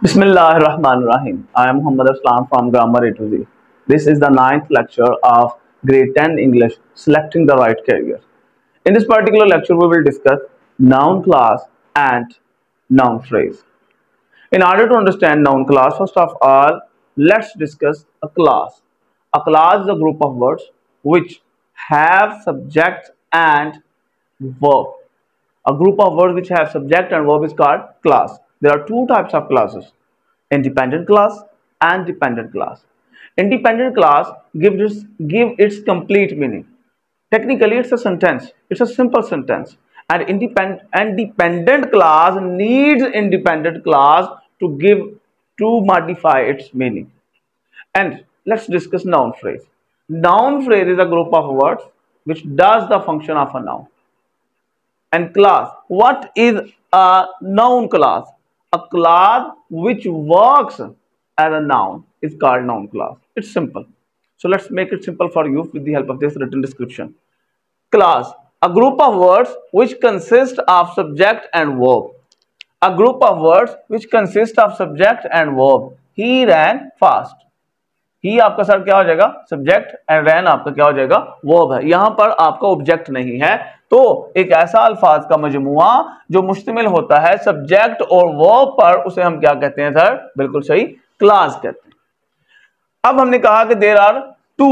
Bismillahirrahmanirrahim. I am Muhammad Aslam from Grammar A to Z. This is the 9th lecture of Grade 10 English, Selecting the Right Career. In this particular lecture, we will discuss noun class and noun phrase. In order to understand noun class, first of all, let's discuss a class. A class is a group of words which have subject and verb. A group of words which have subject and verb is called class. There are two types of classes: independent class and dependent class. Independent class give its complete meaning. Technically, it's a sentence. It's a simple sentence. And dependent class needs independent class to modify its meaning. And let's discuss noun phrase. Noun phrase is a group of words which does the function of a noun. And class, what is a noun class? A class which works as a noun is called noun class. It's simple. So let's make it simple for you with the help of this written description. Class, a group of words which consist of subject and verb. A group of words which consist of subject and verb. He ran fast. ही आपका sir क्या हो जाएगा? Subject, and ran आपका क्या हो जाएगा? Verb है. यहां पर आपका ऑब्जेक्ट नहीं है, तो एक ऐसा अल्फाज का मजमुआ जो मुश्तमिल होता है सब्जेक्ट और वर्ब पर, उसे हम क्या कहते हैं सर? बिल्कुल सही, क्लास कहते हैं. अब हमने कहा कि there are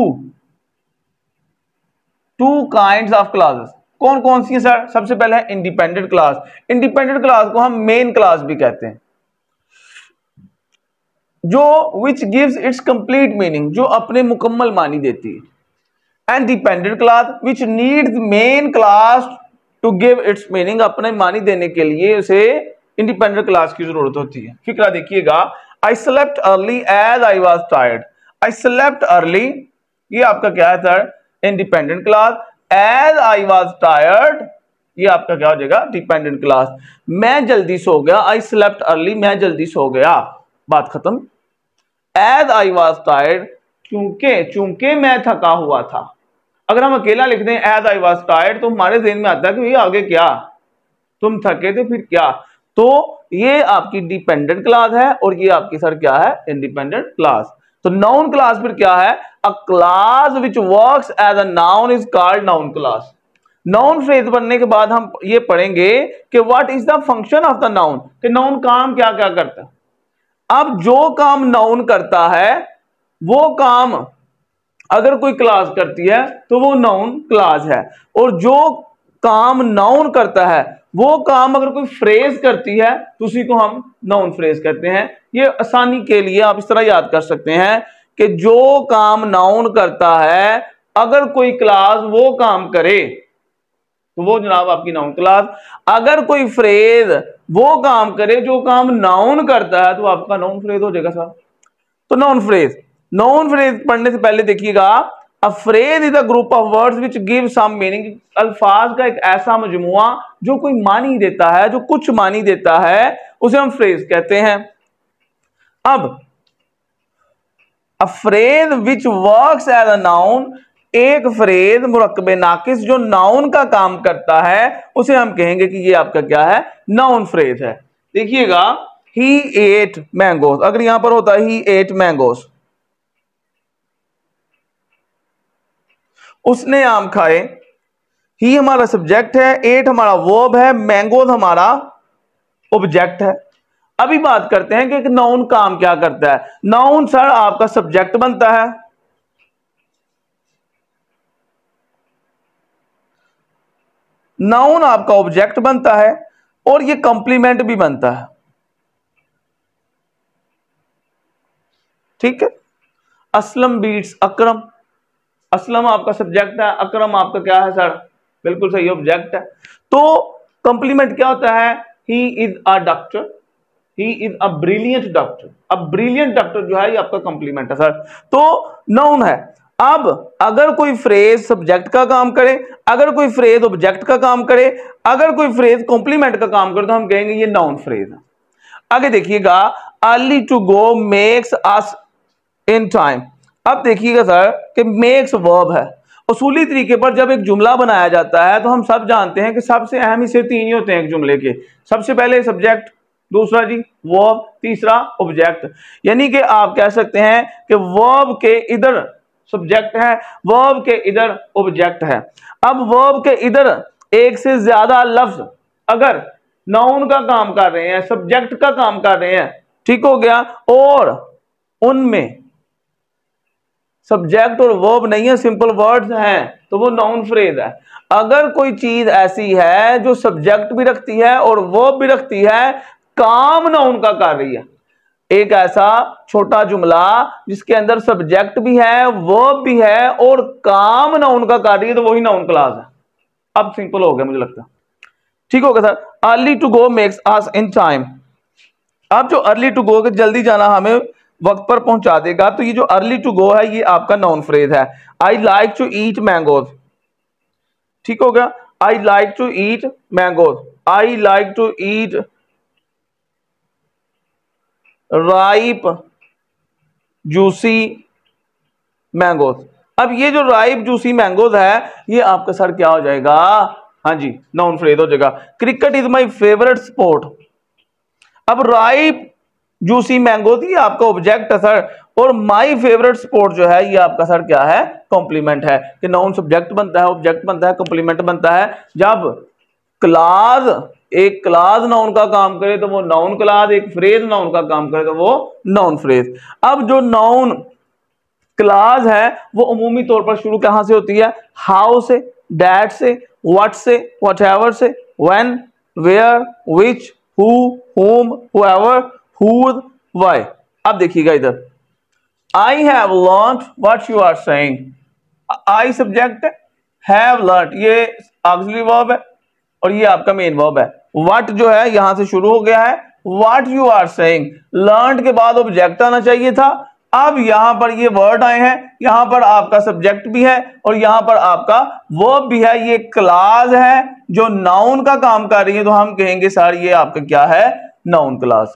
two kinds of clauses. कौन कौन सी है सर? सबसे पहले है इंडिपेंडेंट क्लास. इंडिपेंडेंट क्लास को हम मेन क्लास भी कहते हैं, जो which gives its complete meaning, जो अपने मुकम्मल मानी देती है. And dependent clause which needs main clause to give its meaning. अपने मानी देने के लिए उसे इंडिपेंडेंट क्लास की जरूरत होती है. फिक्रा देखिएगा, I slept early as I was tired. I slept early, ये आपका क्या है sir? Independent clause. As I was tired, ये आपका क्या हो जाएगा? Dependent clause. मैं जल्दी सो गया. आई स्लेप्ट अर्ली, मैं जल्दी सो गया, बात खत्म. एज आई वॉज टायर्ड, चूंकि मैं थका हुआ था. अगर हम अकेला लिख दें एज आई वॉज टायर्ड, तो हमारे ज़हन में आता है कि ये आगे क्या, तुम थके थे फिर क्या. तो ये आपकी डिपेंडेंट क्लास है और ये आपकी सर क्या है? Independent clause. तो नाउन क्लास फिर क्या है? A clause which works as a noun is called noun clause. Noun phrase बनने के बाद हम ये पढ़ेंगे कि what is the function of the noun, कि नाउन काम क्या क्या करता है. अब जो काम नाउन करता है वो काम अगर कोई क्लास करती है तो वो नाउन क्लास है, और जो काम नाउन करता है वो काम अगर कोई फ्रेज करती है तो उसी को हम नाउन फ्रेज कहते हैं. ये आसानी के लिए आप इस तरह याद कर सकते हैं कि जो काम नाउन करता है अगर कोई क्लास वो काम करे तो वो जनाब आपकी नाउन क्लास. अगर कोई फ्रेज वो काम करे जो काम नाउन करता है तो आपका नाउन फ्रेज हो जाएगा सर. तो नाउन फ्रेज पढ़ने से पहले देखिएगा, a phrase is a group of words which give some meaning. अल्फाज का एक ऐसा मजमुआ जो कोई मानी देता है, जो कुछ मानी देता है, उसे हम फ्रेज कहते हैं. अब a phrase which works as a noun, एक फ्रेज मुरक्कबे नाकिस जो नाउन का काम करता है उसे हम कहेंगे कि ये आपका क्या है? नाउन फ्रेज है. देखिएगा, ही एट मैंगोस, अगर यहां पर होता है ही एट मैंगोस, उसने आम खाए. ही हमारा सब्जेक्ट है, एट हमारा वर्ब है, मैंगोस हमारा ऑब्जेक्ट है. अभी बात करते हैं कि एक नाउन काम क्या करता है. नाउन सर आपका सब्जेक्ट बनता है, नाउन आपका ऑब्जेक्ट बनता है, और ये कंप्लीमेंट भी बनता है. ठीक है. असलम बीट्स अकरम, असलम आपका सब्जेक्ट है, अकरम आपका क्या है सर? बिल्कुल सही, ऑब्जेक्ट है. तो कंप्लीमेंट क्या होता है? He is a doctor, he is a brilliant doctor. अब ब्रिलियंट डॉक्टर जो है ये आपका कंप्लीमेंट है सर. तो नाउन है. अब अगर कोई फ्रेज सब्जेक्ट का काम करे, अगर कोई फ्रेज ऑब्जेक्ट का काम करे, अगर कोई फ्रेज कॉम्प्लीमेंट का काम करे, तो हम कहेंगे ये नाउन फ्रेज है. आगे देखिएगा, early to go makes us in time. अब देखिएगा सर कि मेक्स वर्ब है. उसूली तरीके पर जब एक जुमला बनाया जाता है तो हम सब जानते हैं कि सबसे अहम हिस्से तीन ही होते हैं एक जुमले के. सबसे पहले सब्जेक्ट, दूसरा जी वर्ब, तीसरा ऑब्जेक्ट। यानी कि आप कह सकते हैं कि वर्ब के इधर सब्जेक्ट है, वर्ब के इधर ऑब्जेक्ट है। अब वर्ब के इधर एक से ज्यादा लफ्ज अगर नाउन का काम कर रहे हैं, सब्जेक्ट का काम कर रहे हैं, ठीक हो गया, और उनमें सब्जेक्ट और वर्ब नहीं है, सिंपल वर्ड्स हैं, तो वो नाउन फ्रेज है। अगर कोई चीज ऐसी है जो सब्जेक्ट भी रखती है और वर्ब भी रखती है, काम नाउन का कर रही है, एक ऐसा छोटा जुमला जिसके अंदर सब्जेक्ट भी है, वर्ब भी है और काम नाउन का कर रही है, तो वही नाउन क्लास है। अब सिंपल हो गया मुझे लगता है, ठीक हो गया sir. Early to go makes us in time. अब जो अर्ली टू गो के जल्दी जाना हमें वक्त पर पहुंचा देगा, तो ये जो अर्ली टू गो है ये आपका नाउन फ्रेज है। I like to eat mangoes, ठीक हो गया, I like to eat mangoes, I like to eat ripe juicy mangoes. अब ये जो राइप जूसी मैंगोज है ये आपका सर क्या हो जाएगा, हाँ जी नाउन फ्रेज हो जाएगा। Cricket is my favourite sport. अब राइप जूसी मैंगोज ये आपका ऑब्जेक्ट है सर, और माय फेवरेट स्पोर्ट जो है ये आपका सर क्या है, कॉम्प्लीमेंट है, कि नाउन सब्जेक्ट बनता है, ऑब्जेक्ट बनता है, कॉम्प्लीमेंट बनता है। जब क्लास, एक क्लास नाउन का काम करे तो वो नाउन क्लास, एक फ्रेज नाउन का काम करे तो वो नाउन फ्रेज। अब जो नाउन क्लास है वो अमूमी तौर पर शुरू कहां से होती है, हाउ से, दैट से, व्हाट से, व्हाटएवर से, when, where, which, who, whom, whoever, whose, why। अब देखिएगा इधर, I have learned what you are saying। I subject है, have learned ये ऑक्सिलरी वर्ब है और ये आपका मेन वर्ब है। what जो है यहां से शुरू हो गया है, what you are saying, learned के बाद ऑब्जेक्ट आना चाहिए था। अब यहां पर ये वर्ड आए हैं, यहां पर आपका सब्जेक्ट भी है और यहां पर आपका वर्ब भी है। ये क्लास है जो नाउन का काम कर रही है, तो हम कहेंगे सर ये आपका क्या है, नाउन क्लास।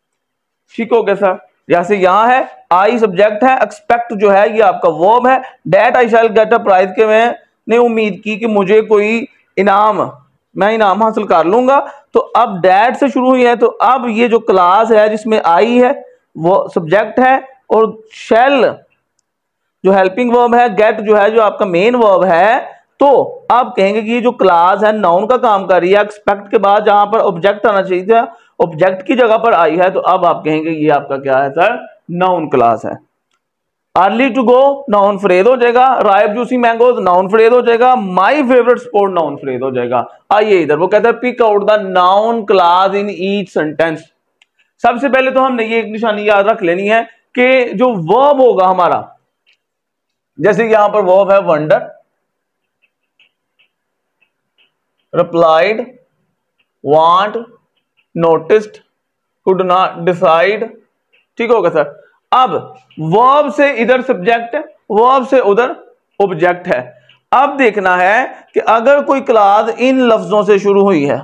ठीक हो गया सर। जैसे यहां है आई सब्जेक्ट है, एक्सपेक्ट जो है ये आपका वर्ब है, that I shall get a prize के मैंने उम्मीद की कि मुझे कोई इनाम, मैं इनाम हासिल कर लूंगा। तो अब डेट से शुरू हुई है, तो अब ये जो क्लास है जिसमें आई है वो सब्जेक्ट है और शेल जो हेल्पिंग वर्ब है, गेट जो है जो आपका मेन वर्ब है। तो आप कहेंगे कि ये जो क्लास है नाउन का काम कर रही है, एक्सपेक्ट के बाद जहां पर ऑब्जेक्ट आना चाहिए था ऑब्जेक्ट की जगह पर आई है, तो अब आप कहेंगे ये आपका क्या है सर, नाउन क्लास है। Early to go noun phrase हो जाएगा, ripe juicy mangoes noun phrase हो जाएगा, my favourite sport noun phrase हो जाएगा। आइए इधर वो कहता है pick out the noun clause in each sentence. सबसे पहले तो हमने ये एक निशानी याद रख लेनी है कि जो वर्ब होगा हमारा, जैसे यहां पर वर्ब है wonder, replied, want, noticed, could not, decide. ठीक होगा सर। अब वर्ब से इधर सब्जेक्ट है, वर्ब से उधर ऑब्जेक्ट है। अब देखना है कि अगर कोई क्लास इन लफ्जों से शुरू हुई है,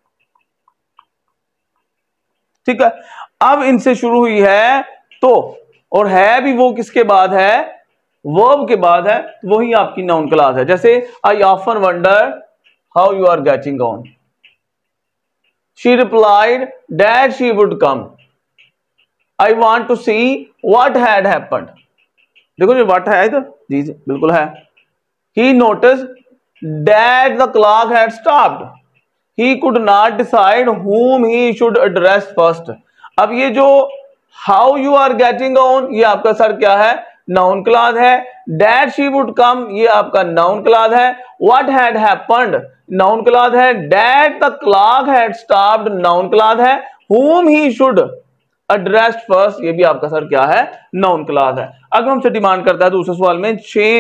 ठीक है, अब इनसे शुरू हुई है तो, और है भी वो किसके बाद है, वर्ब के बाद है, वही आपकी नाउन क्लास है। जैसे I often wonder how you are getting on, she replied that she would come, I want to see what had happened. देखो जी व्हाट है इधर, जी जी बिल्कुल है। He notice that the clock had stopped, he could not decide whom he should address first। अब ये जो how you are getting on ये आपका सर क्या है, नाउन क्लास है। that she would come ये आपका नाउन क्लास है। what had happened noun clause है। that the clock had stopped noun clause है। whom he should address first ये भी आपका सर क्या है, नाउन क्लास है। अगर हमसे डिमांड करता है दूसरे सवाल में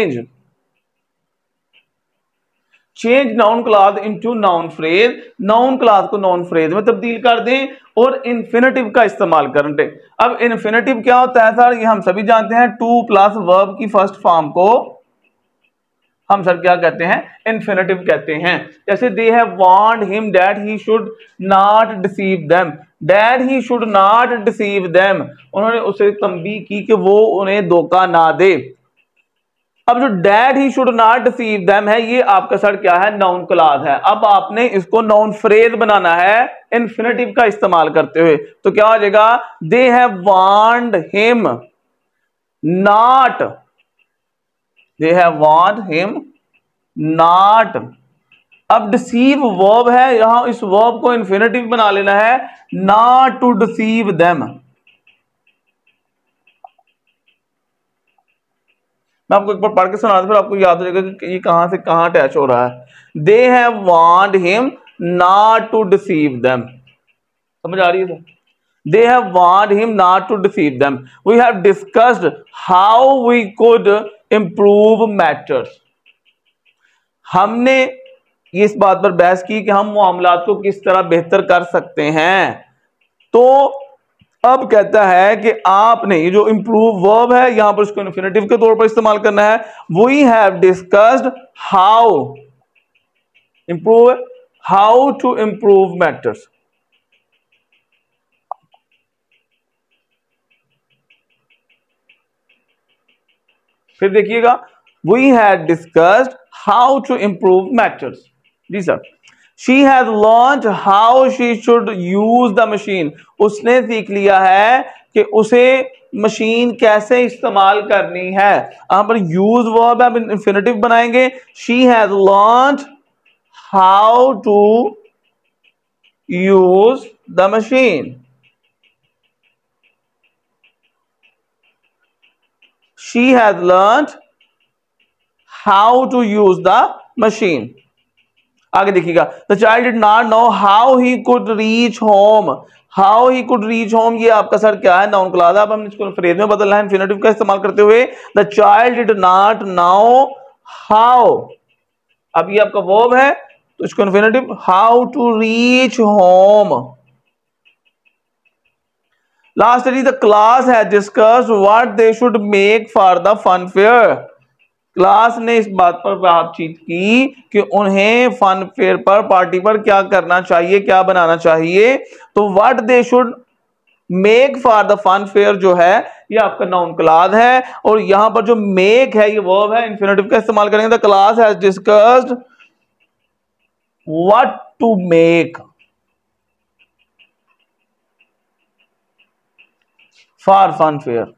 change noun clause into noun phrase, noun clause को नाउन फ्रेज में तब्दील कर दें और इन्फिनेटिव का इस्तेमाल करें। अब इन्फिनेटिव क्या होता है सर, ये हम सभी जानते हैं, टू प्लस वर्ब की फर्स्ट फॉर्म को हम सर क्या कहते हैं, इन्फिनेटिव कहते हैं। जैसे they have warned him that he should not deceive them, that he should not deceive them, उन्होंने उसे तंबीह की कि वो उन्हें धोखा ना दे। अब जो that he should not deceive them है, ये आपका सर क्या है, नाउन क्लॉज है। अब आपने इसको नाउन फ्रेज बनाना है इन्फिनेटिव का इस्तेमाल करते हुए, तो क्या हो जाएगा, they have warned him not, they have warned him not. अब डिसीव वर्ब है, यहां इस वर्ब को इन्फिनेटिव बना लेना है, नॉट टू डिसीव देम। मैं आपको एक बार पढ़ के सुना दूं, फिर आपको याद हो जाएगा कि ये कहां से कहां अटैच हो रहा है। They have warned him not to deceive them, समझ आ रही है? They have warned him not to deceive them. We have discussed how we could improve matters, हमने इस बात पर बहस की कि हम मामलात को किस तरह बेहतर कर सकते हैं। तो अब कहता है कि आपने ये जो इंप्रूव वर्ब है यहां पर उसको इन्फिनेटिव के तौर पर इस्तेमाल करना है। We have discussed how improve, how to improve matters. फिर देखिएगा, we have discussed how to improve matters. जी sir. She has learned how she should use the machine, उसने सीख लिया है कि उसे मशीन कैसे इस्तेमाल करनी है। यहां पर यूज वर्ब है, इंफिनिटिव बनाएंगे। She has learned how to use the machine, she has learned how to use the machine. आगे देखिएगा, the child did not know how he could reach home, how he could reach home, ये आपका sir क्या है, noun clause. अब हमने इसको phrase में बदलना है इन्फिनेटिव का इस्तेमाल करते हुए। The child did not know how, अब ये आपका वर्ब है तो इसको infinitive, how to reach home. Lastly the class has discussed what they should make for the fun fair, class ने इस बात पर बातचीत की कि उन्हें फन फेयर पर, पार्टी पर क्या करना चाहिए, क्या बनाना चाहिए। तो what they should make for the fun fair जो है ये आपका नाउन क्लॉज है, और यहां पर जो मेक है ये वर्ब है, इन्फिनेटिव का इस्तेमाल करेंगे। The class has discussed what to make for fun fair.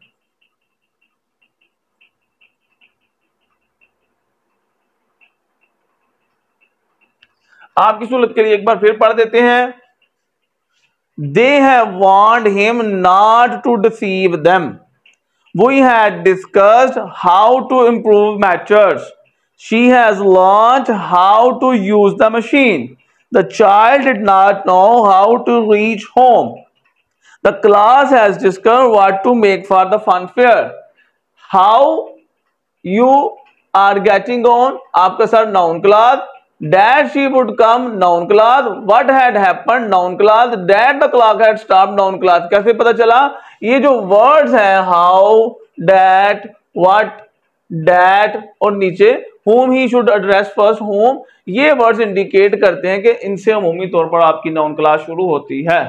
आपकी सहूलत के लिए एक बार फिर पढ़ देते हैं। They have warned him not to deceive them. We had discussed how to improve matters. She has learned how to use the machine. The child did not know how to reach home. The class has discussed what to make for the fun fair. How you are getting on, आपका sir noun clause. That she would come, noun clause. What had happened, noun clause. That the clock had stopped, noun clause. कैसे पता चला? ये जो words हैं how, that, what, that और नीचे whom he should address first, whom, ये words indicate करते हैं कि इनसे अमूमी तौर पर आपकी noun clause शुरू होती है।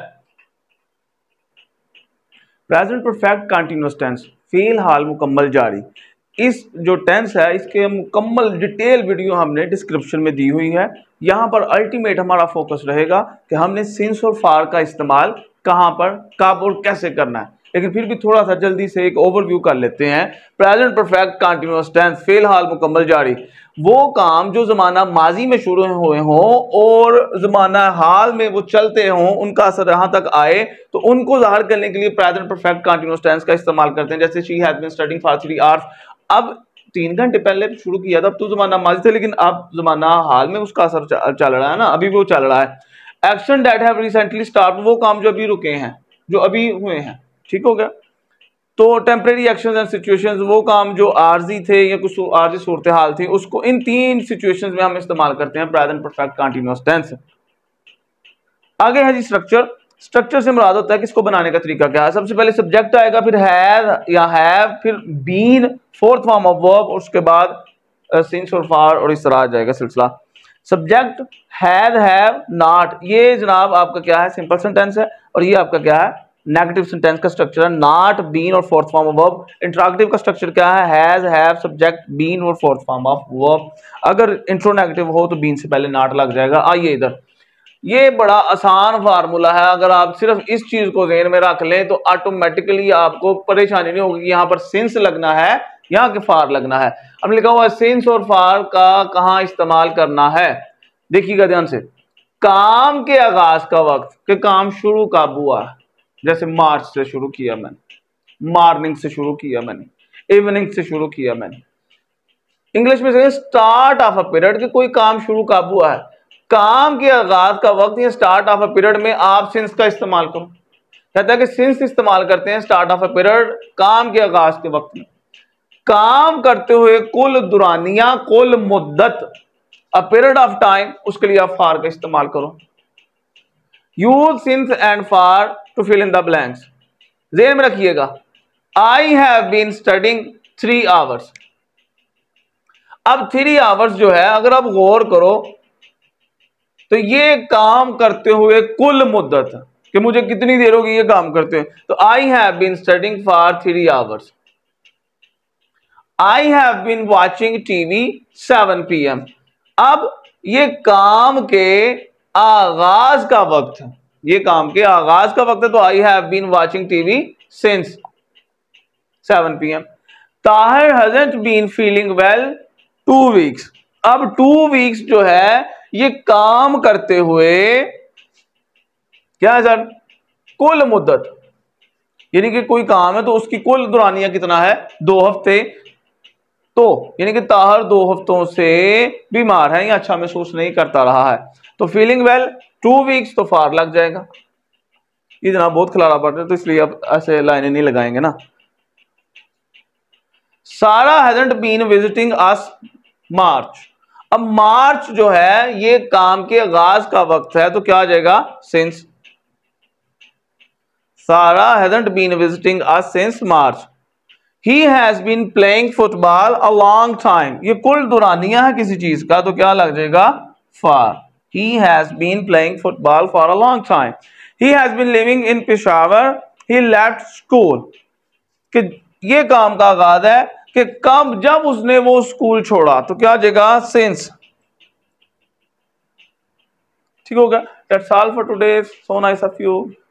प्रेजेंट परफेक्ट कंटिन्यूअस टेंस, फेल हाल मुकम्मल जारी। इस जो टेंस है इसके मुकम्मल डिटेल वीडियो हमने डिस्क्रिप्शन में दी हुई है। यहाँ पर अल्टीमेट हमारा फोकस रहेगा कि हमने सिंस और फार का इस्तेमाल कहाँ पर, कब और कैसे करना है। लेकिन फिर भी थोड़ा सा जल्दी से एक ओवरव्यू कर लेते हैं। प्रेजेंट परफेक्ट कंटिन्यूअस टेंस, फेल हाल मुकम्मल जारी, वो काम जो जमाना माजी में शुरू हुए हों और जमाना हाल में वो चलते हों, उनका असर यहाँ तक आए, तो उनको जाहिर करने के लिए प्रेजेंट परफेक्ट कंटिन्यूअस टेंस का इस्तेमाल करते हैं। जैसे she has been studying for 3 hours, अब 3 घंटे पहले शुरू किया था, अब तो जमाना माजी था, लेकिन अब जमाना हाल में उसका असर चल रहा है ना, अभी वो चल रहा है। Action that have recently stopped, वो काम जो अभी रुके हैं, जो अभी हुए हैं, ठीक हो गया। तो टेम्परेरी एक्शंस एंड सिचुएशंस, वो काम जो आर्जी थे या कुछ आर्जी सूरत हाल थी, उसको इन 3 सिचुएशंस में हम इस्तेमाल करते हैं प्रेजेंट परफेक्ट कंटीन्यूअस टेंस। आगे है जी स्ट्रक्चर। स्ट्रक्चर से मुराद होता है कि इसको बनाने का तरीका क्या है। सबसे पहले सब्जेक्ट आएगा, फिर हैज या हैव, फिर been, fourth form of verb, उसके बाद सिंस और फार, और इस तरह आ जाएगा सिलसिला। सब्जेक्ट हैज, हैव, नॉट, ये जनाब आपका क्या है, सिंपल सेंटेंस है, और ये आपका क्या है, नेगेटिव सेंटेंस का स्ट्रक्चर है नॉट, बीन और fourth form of verb. Interrogative का स्ट्रक्चर क्या है? हैज, हैव, सब्जेक्ट, बीन और फोर्थ फॉर्म ऑफ वर्ब। अगर इंट्रो नेगेटिव हो तो बीन से पहले नॉट लग जाएगा। आइए इधर, ये बड़ा आसान फार्मूला है, अगर आप सिर्फ इस चीज को ज़हन में रख लें तो ऑटोमेटिकली आपको परेशानी नहीं होगी। यहाँ पर सिंस लगना है, यहाँ के फार लगना है। अब लिखा हुआ है सिंस और फार का कहाँ इस्तेमाल करना है, देखिएगा ध्यान से। काम के आगाज का वक्त, के काम शुरू कब हुआ, जैसे मार्च से शुरू किया मैंने, मॉर्निंग से शुरू किया मैंने, इवनिंग से शुरू किया मैंने। इंग्लिश में से स्टार्ट ऑफ अ पीरियड, के कोई काम शुरू कब हुआ है, काम के आगाज का वक्त, या स्टार्ट ऑफ अ पीरियड में आप सिंस का इस्तेमाल करो। कहता है कि सिंस इस्तेमाल करते हैं स्टार्ट ऑफ अ पीरियड, काम के आगाज के वक्त में। काम करते हुए कुल दुरानिया, कुल मुद्दत, अ पीरियड ऑफ टाइम, उसके लिए आप फार का इस्तेमाल करो। Use since and for to fill in the blanks. ज़हन में रखिएगा, I have been studying 3 hours. अब 3 आवर्स जो है, अगर आप गौर करो तो ये काम करते हुए कुल मुद्दत, कि मुझे कितनी देर होगी ये काम करते हुए, तो I have been studying for 3 hours. I have been watching TV 7 PM। अब ये काम के आगाज का वक्त है, ये काम के आगाज का वक्त है, तो I have been watching TV since 7 PM। Tahir hasn't been feeling well 2 weeks. अब 2 वीक्स जो है ये काम करते हुए क्या है सर, कुल मुद्दत, यानी कि कोई काम है तो उसकी कुल दुरानिया कितना है, 2 हफ्ते। तो यानी कि ताहर 2 हफ्तों से बीमार है या अच्छा महसूस नहीं करता रहा है, तो फीलिंग वेल 2 वीक्स, तो फार लग जाएगा। ये जनाब बहुत खिलारा पड़ रहा है तो इसलिए अब ऐसे लाइनें नहीं लगाएंगे ना। Sara hasn't been visiting us March. अब मार्च जो है ये काम के आगाज का वक्त है, तो क्या आ जाएगा, since. Sara hasn't been visiting us since March. He has been playing football a long time, ये कुल दुरानिया है किसी चीज का, तो क्या लग जाएगा, for. He has been playing football for a long time. He has been living in Peshawar, he left school, कि ये काम का आगाज है कि कब, जब उसने वो स्कूल छोड़ा, तो क्या आ जाएगा, सिंस। ठीक होगा। That's all for today, so nice of you.